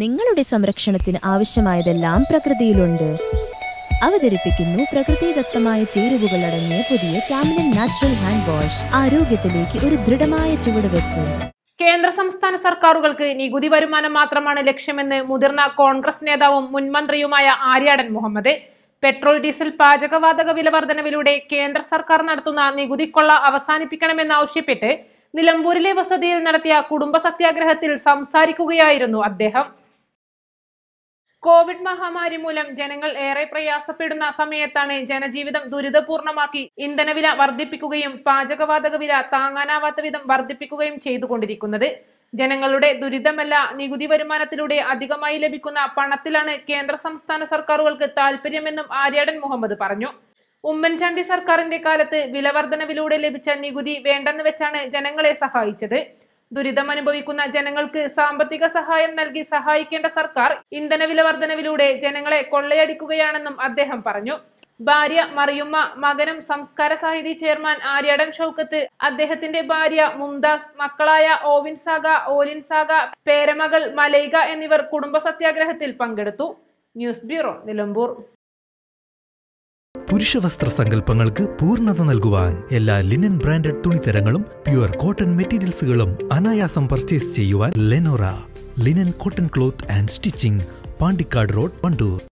നിങ്ങളുടെ സംരക്ഷണത്തിന് ആവശ്യമായതെല്ലാം പ്രകൃതിയിലുണ്ട്. അവതരിപ്പിക്കുന്നു പ്രകൃതിദത്തമായ ചേരുവകൾ അടങ്ങിയ പുതിയ കാംലിൻ നാച്ചുറൽ ഹാൻഡ് വാഷ്. ആരോഗ്യത്തിലേക്ക് ഒരു ദൃഢമായ ചുവടുവെപ്പ്. കേന്ദ്ര സംസ്ഥാന സർക്കാരുകൾക്ക് നികുതി വരുമാനം മാത്രമാണ് ലക്ഷ്യമെന്ന് മുതിർന്ന കോൺഗ്രസ് നേതാവും മുൻമന്ത്രിയുമായ ആര്യാടൻ മുഹമ്മദ്. പെട്രോൾ, ഡീസൽ, പാചകവാതക വില വർധനവിലൂടെ കേന്ദ്ര സർക്കാർ നടത്തുന്ന നികുതിക്കൊള്ള അവസാനിപ്പിക്കണമെന്നാവശ്യപ്പെട്ട് നിലമ്പൂരിലെ വസതിയിൽ നടത്തിയ കുടുംബ സത്യാഗ്രഹത്തിൽ സംസാരിക്കുകയായിരുന്നു അദ്ദേഹം. കോവിഡ് മഹാമാരി മൂലം ജനങ്ങൾ ഏറെ പ്രയാസപ്പെടുന്ന സമയത്താണ് ജനജീവിതം ദുരിതപൂർണമാക്കി ഇന്ധനവില വർദ്ധിപ്പിക്കുകയും പാചകവാതക വില താങ്ങാനാവാത്ത വിധം വർദ്ധിപ്പിക്കുകയും ചെയ്തുകൊണ്ടിരിക്കുന്നത്. ജനങ്ങളുടെ ദുരിതമല്ല, നികുതി വരുമാനത്തിലൂടെ അധികമായി ലഭിക്കുന്ന പണത്തിലാണ് കേന്ദ്ര സംസ്ഥാന സർക്കാരുകൾക്ക് താല്പര്യമെന്നും ആര്യാടൻ മുഹമ്മദ് പറഞ്ഞു. ഉമ്മൻചാണ്ടി സർക്കാരിന്റെ കാലത്ത് വിലവർധനവിലൂടെ ലഭിച്ച നികുതി വേണ്ടെന്ന് വെച്ചാണ് ജനങ്ങളെ സഹായിച്ചത്. ദുരിതമനുഭവിക്കുന്ന ജനങ്ങൾക്ക് സാമ്പത്തിക സഹായം നൽകി സഹായിക്കേണ്ട സർക്കാർ ഇന്ധനവില വർധനവിലൂടെ ജനങ്ങളെ കൊള്ളയടിക്കുകയാണെന്നും അദ്ദേഹം പറഞ്ഞു. ഭാര്യ മറിയുമ്മ, മകനും സംസ്കാര സാഹിതി ചെയർമാൻ ആര്യാടൻ ഷൗക്കത്ത്, അദ്ദേഹത്തിന്റെ ഭാര്യ മുംതാസ്, മക്കളായ ഓവിൻസാഗ, ഓലിൻസാഗ, പേരമകൾ മലൈക എന്നിവർ കുടുംബ സത്യാഗ്രഹത്തിൽ പങ്കെടുത്തു. News bureau, Nilambur. പുരുഷവസ്ത്ര സങ്കല്പങ്ങൾക്ക് പൂർണ്ണത നൽകുവാൻ എല്ലാ ലിനൻ ബ്രാൻഡഡ് തുണിത്തരങ്ങളും പ്യുവർ കോട്ടൺ മെറ്റീരിയൽസുകളും അനായാസം പർച്ചേസ് ചെയ്യുവാൻ Lenora linen cotton cloth and stitching, Pandikkad road, Wandoor.